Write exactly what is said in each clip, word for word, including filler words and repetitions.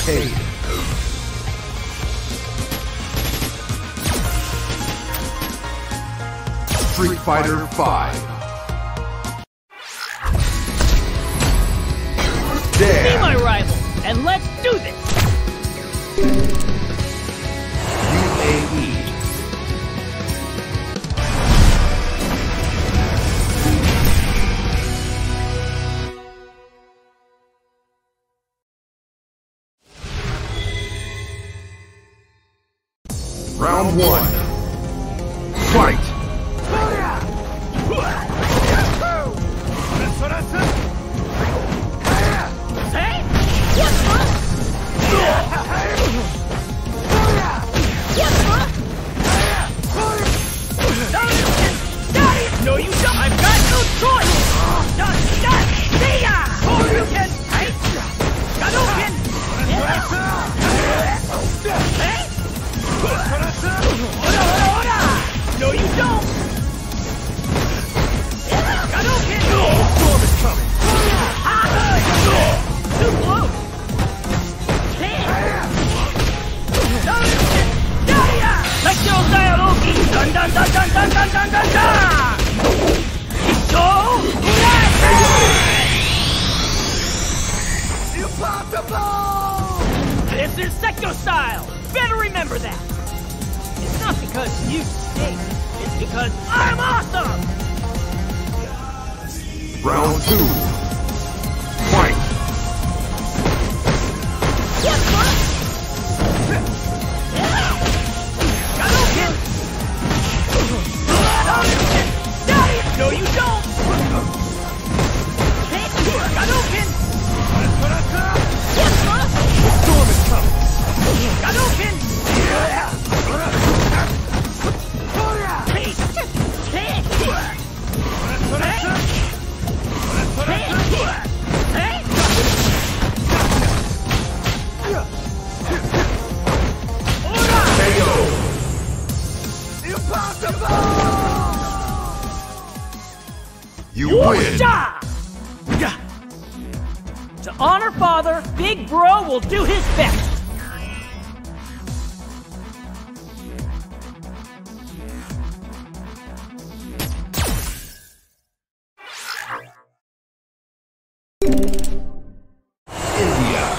Arcade. Street Fighter five. Be my rival, and let's do this! U A E. Round one. Fight! No, you don't! I've got no choice! Just, just, see ya! Hadouken! Hey! Hadouken! Hey! Ora, ora, ora! No, you don't! Hadouken! Storm is coming! Too close! Let's go, Dialogi! Dun dun dun dun dun dun dun dun dun! This is Secto style! Better remember that! It's not because you stink, it's because I'm awesome! Round two. Fight! No, you don't! Hadouken! Storm is coming! Hadouken! You win! To honor father, Big Bro will do his best! India.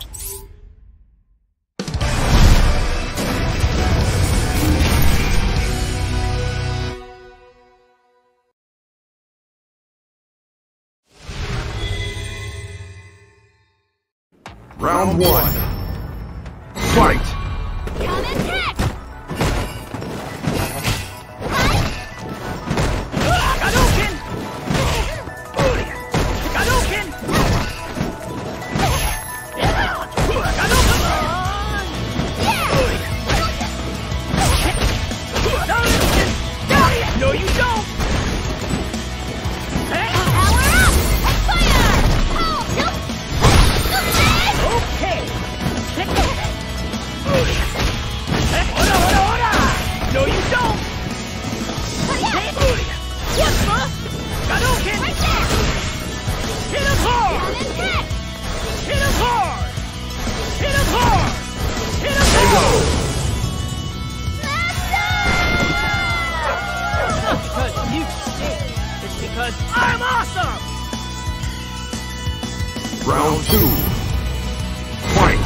Round one. Fight! Come and hit! Hadouken! Hadouken! No, you don't! Power up! Fire! Okay! Ora, ora, ora! No, you don't! Hadouken! Hit him hard! Hit him hard! Hit him hard! Hit him hard! It's not because you stink. It's because I'm awesome! Round two. Fight!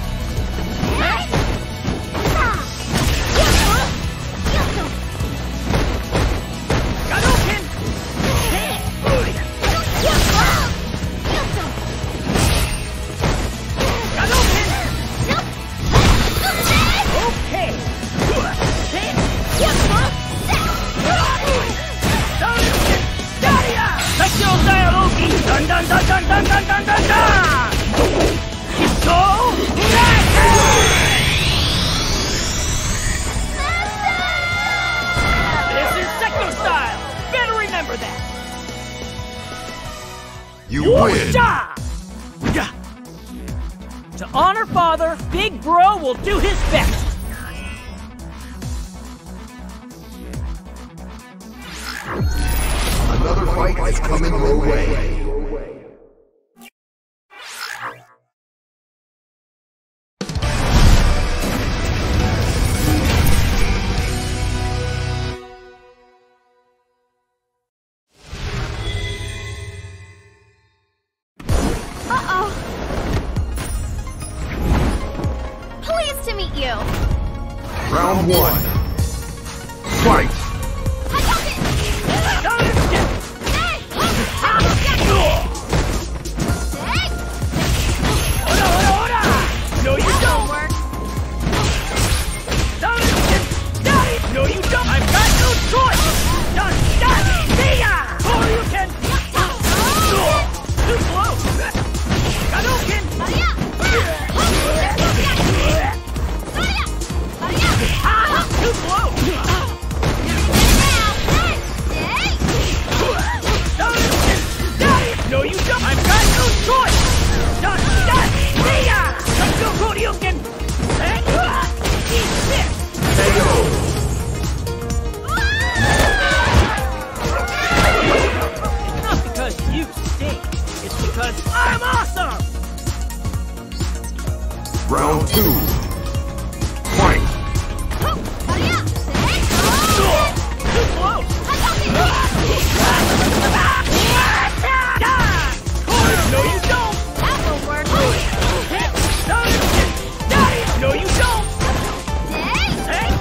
Hadouken! Okay! Secto Dialogi! Dun dun dun dun dun dun dun dun dun! So this is Secto style! Better remember that! You win! To honor father, Big Bro will do his best! Another fight is coming your way. Oh. Pleased to meet you. Round one. Fight! No, you don't! No, you don't! I've got no choice! Just that! See ya! Or you can... Too close! Hadouken! Too close! No, you don't! I've got no choice! Just that! See ya! Hadouken! Eat this! K O! It's not because you stink. It's because I'm awesome! Round two. Fight! Too close! No, you don't! That will work. No, you don't! Hey!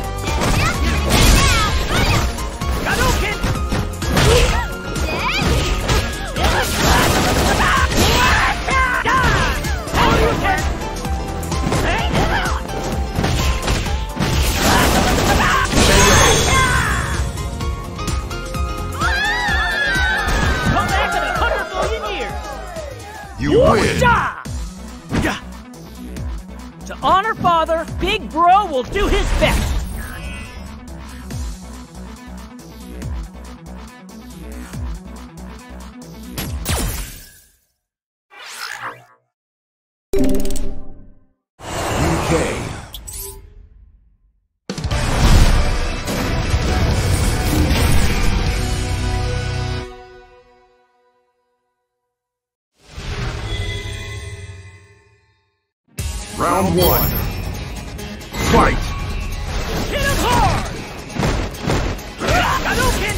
Hadouken! Hadouken! Hey! Come back in a hundred million years! You win! Ja! Ja! To honor Father, Big Bro will do his best! U K. Round one. Fight! Hit him hard! Hadouken!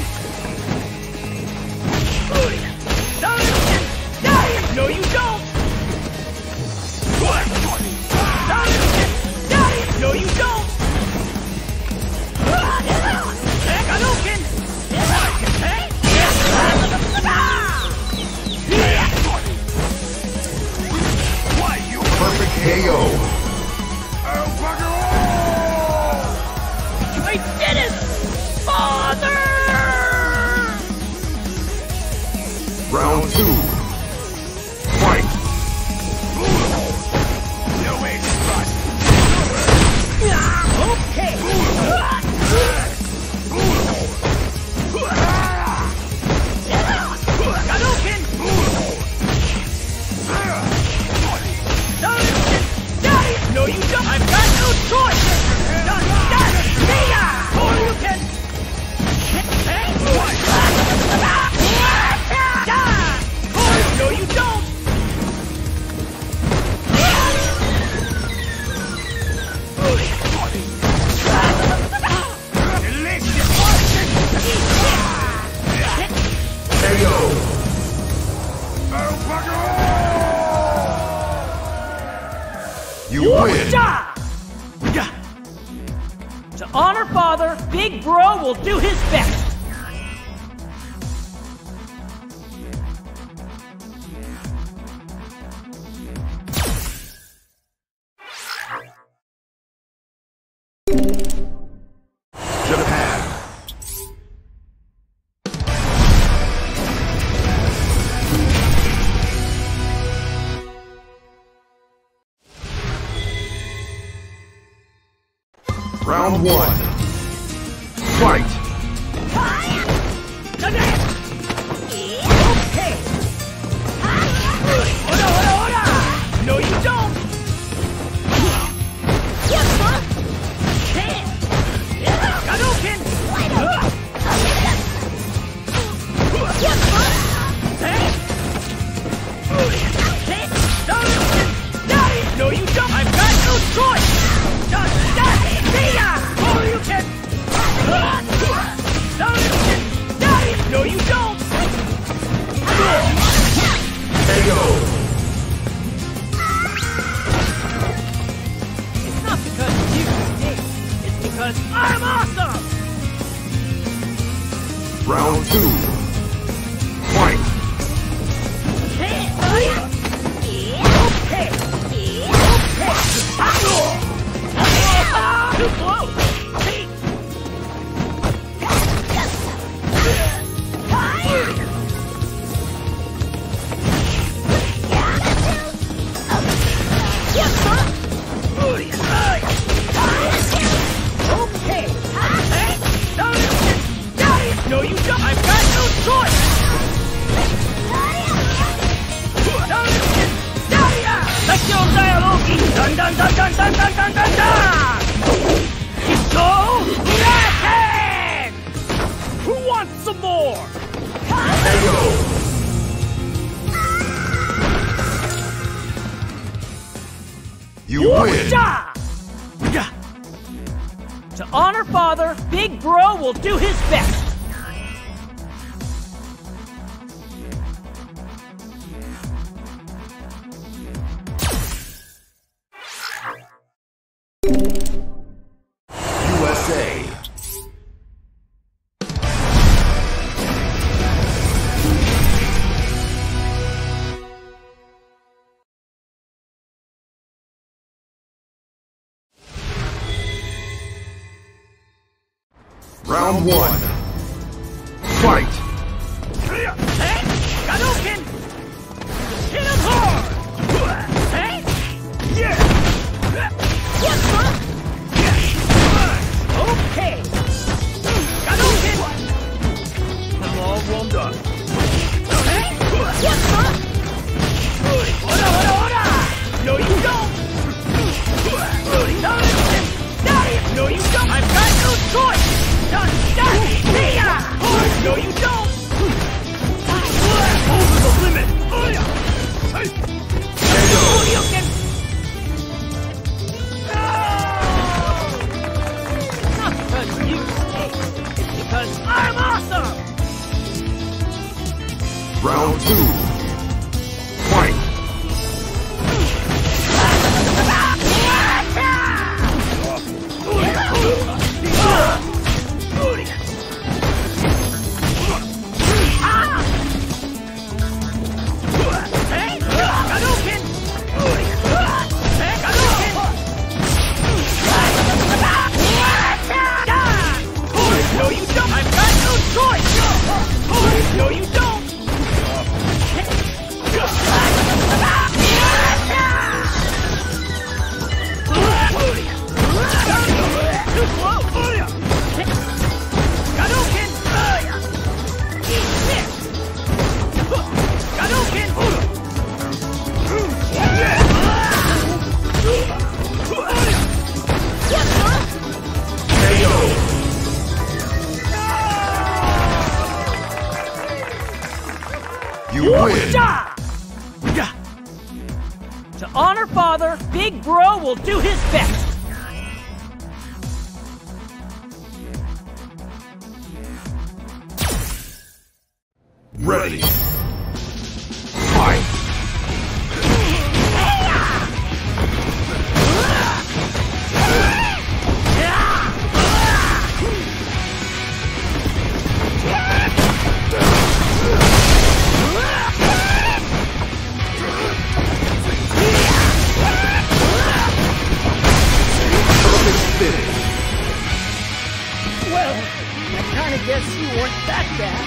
Hadouken! No, you don't! Hadouken! No, you don't! Hadouken! Perfect K O! I did it! Father! Round two. Fight! Okay! Hadouken! No, you don't! I've got no choice! Just that! See ya! Or you can... No, you don't! K O! You win! Ja! Ja! To honor Father, Big Bro will do his best! Japan. Round one. Fight! Okay! Ora, ora, ora! No, you don't! Hadouken! No, you don't! I've got no choice! Just that! See ya! Or you can... Round two. Fight! Too close! Okay! No, you don't! I've got no choice! Lectio Dialogi! Dun dun dun dun dun dun dun dun dun! Go! Racket! Who wants some more? You win! Ja! To honor Father, Big Bro will do his best! U S A. Round one. Fight! Hey! Hadouken! Hit him hard! Hey! Yeah! What, huh? Okay! Hadouken! I'm all warmed up. Hey! What, huh? Ora, ora, ora! No, you don't! No, you don't! I've got no choice! Done! Done! See ya! No, you don't! Over the limit! You can... No! Not because you stay. It's because I'm awesome! Round two. Fight! No, you don't! Too slow! Hadouken! Eat this! Hadouken! You win! To honor Father, Big Bro will do his best! Ready! Fight! Well, I kinda guess you weren't that bad.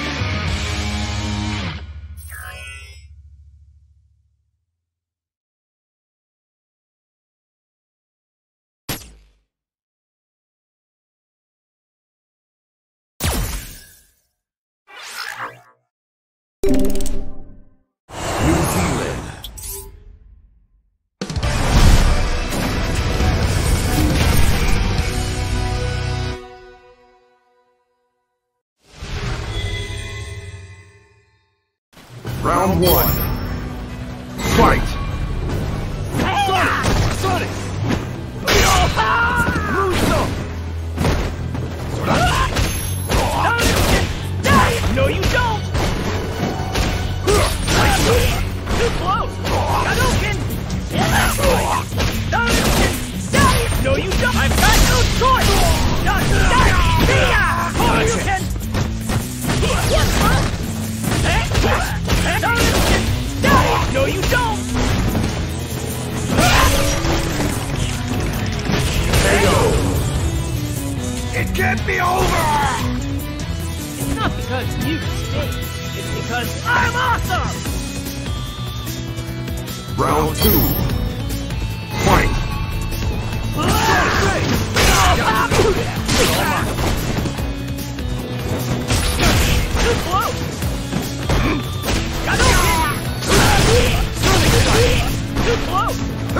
New Zealand. Round one. Fight! Sonic! No, you don't! Too close! Hadouken! No, you don't! I've got no choice! See ya! You can... can't be over! It's not because you stink. It's because I'm awesome! Round two. Fight! Too close! Too close!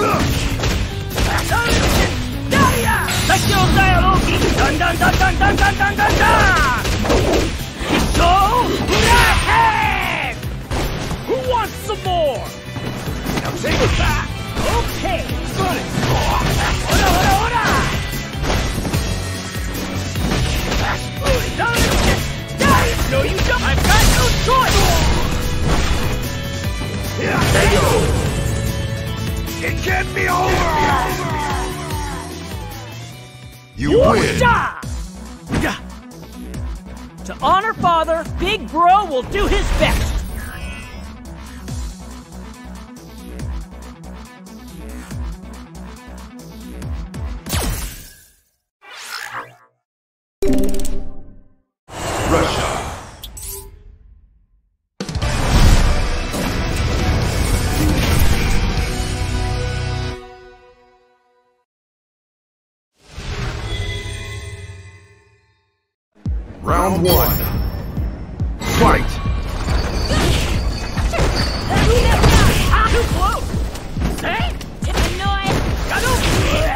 Secchio Dialogi! Dun dun dun dun dun dun dun dun dun! Hito Racket! Who wants some more? Now take it back! Okay! Good! Ora, ora, ora! No, you don't! I've got no choice! There you go! It can't be over! You win! Ja! Ja! To honor Father, Big Bro will do his best! Russia. Round one. Fight! Too close! Hey! Annoyed! Got him!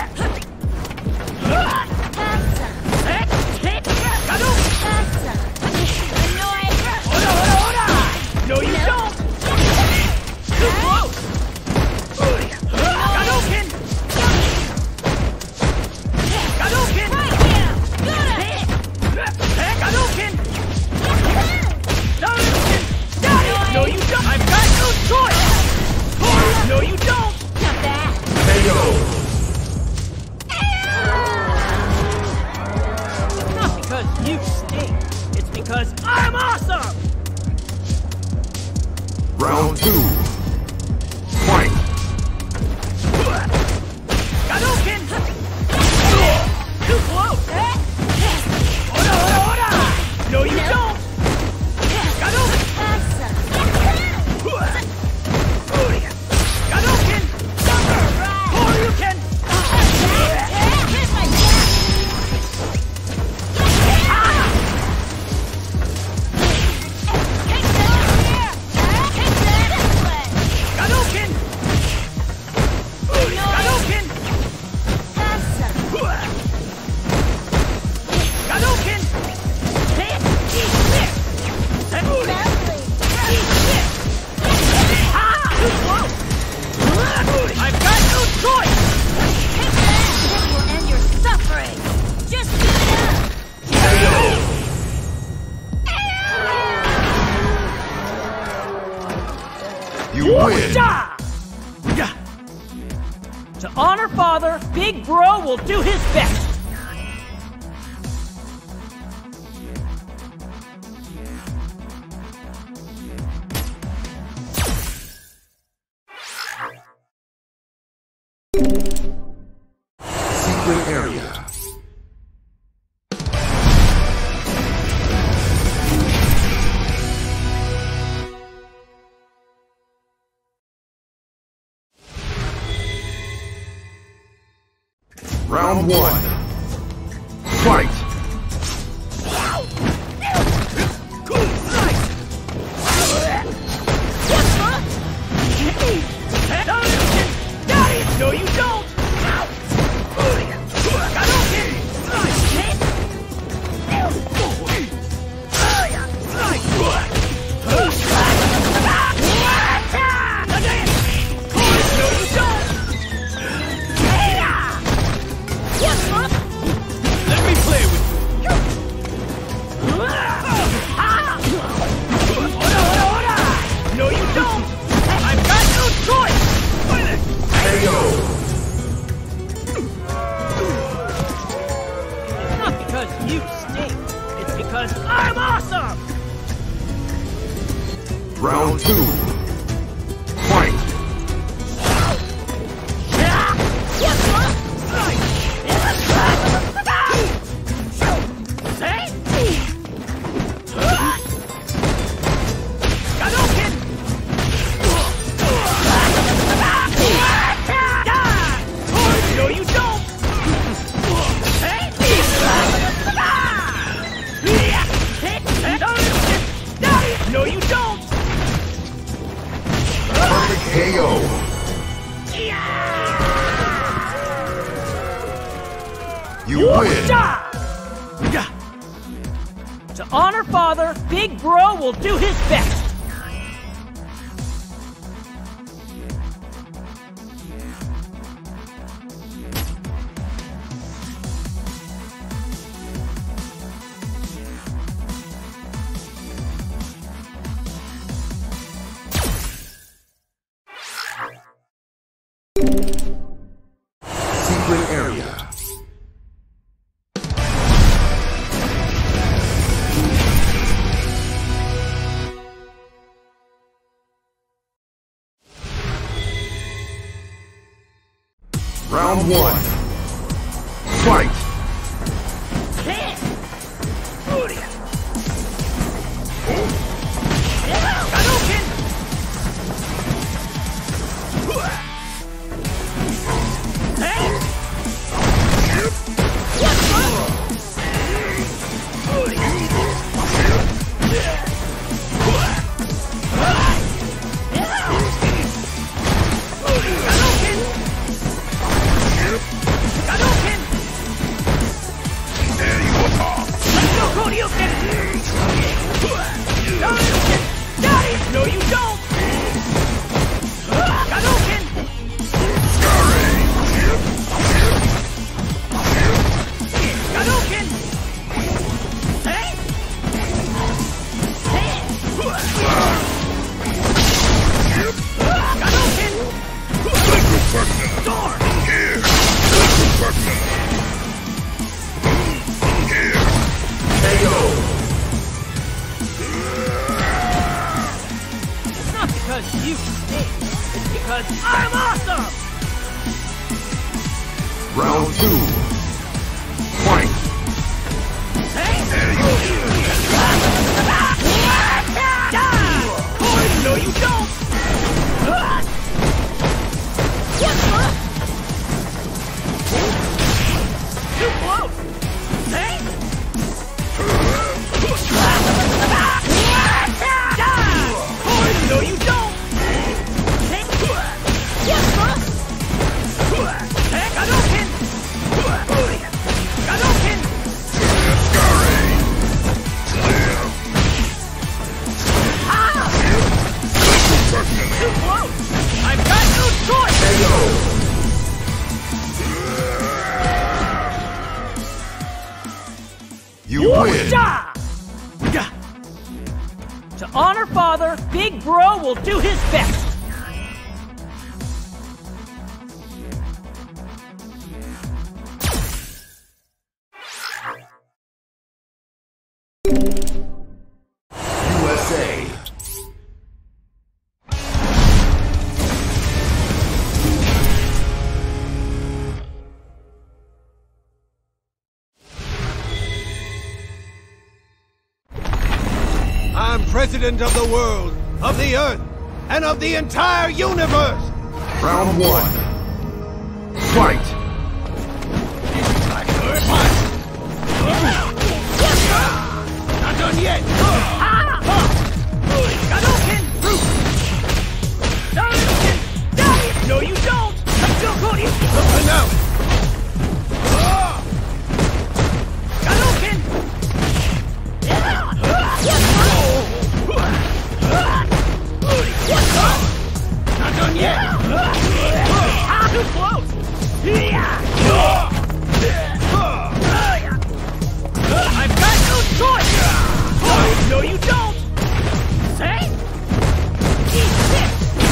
Hey! Hit! Got him! Annoyed! Ora, ora, ora! No, you don't! Too close! Hadouken! Hadouken! Hey! Hadouken! Hadouken! No, you don't! I've got no choice! No, you don't! K O. It's not because you stink. It's because I'm awesome! Round two. Fight! Hadouken! Too close! Ora, ora, ora! No, you don't! Hadouken! Hadouken! Or you can... Hadouken! Hadouken! Hadouken! Hit! Eat this! Eat this! Ah! Too close! I've got no choice! This will end your suffering. Just give it up. K O. You win! Ja! Ja! To honor Father, Big Bro will do his best! Secret area. Round one. Fight! No, you don't! Let me play with you! No, you don't! I've got no choice! K O. It's not because you stink. It's because I'm awesome! Round two. Fight! You win! To honor Father, Big Bro will do his best! Secret area. Round one. Fight! No, you don't! Because you stink. It's because I'm awesome! Round two. Fight! No, you don't! Too close! No, you don't! Hadouken! Hadouken! Too close! I've got no choice! You win! To honor Father, Big Bro will do his best! U S A. I'm president of the world, of the earth, and of the entire universe! Round one. Fight! Not done yet! Hadouken! Hadouken! No, you don't! Hadouken! No! Hadouken! Not done yet! Too close! I've got no choice! No, you don't! Say? Eat this!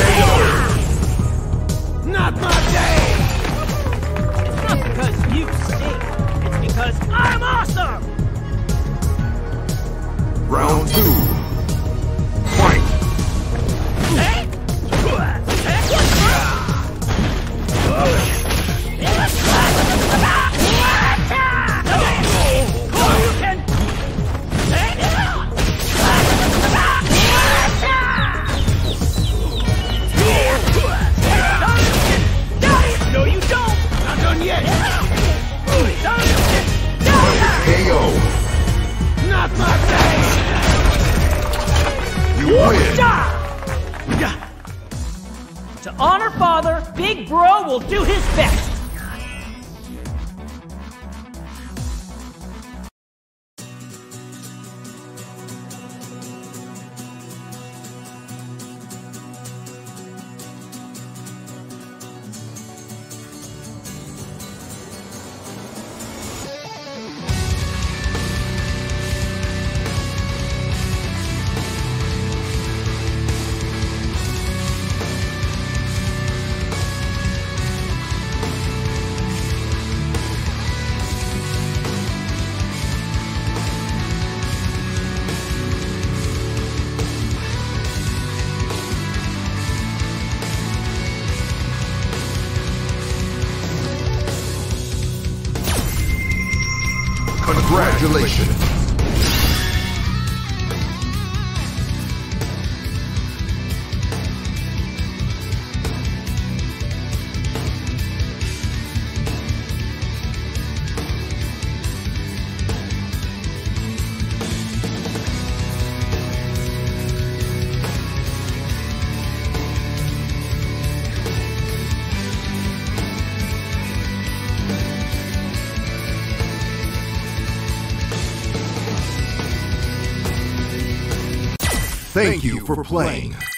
Not my day! It's not because you stink. It's because I'm awesome! Round two. Fight! Hey? No, you don't! Not done yet! K O. Not my day! You win! To honor Father, Big Bro will do his best! Congratulations. Thank you for playing.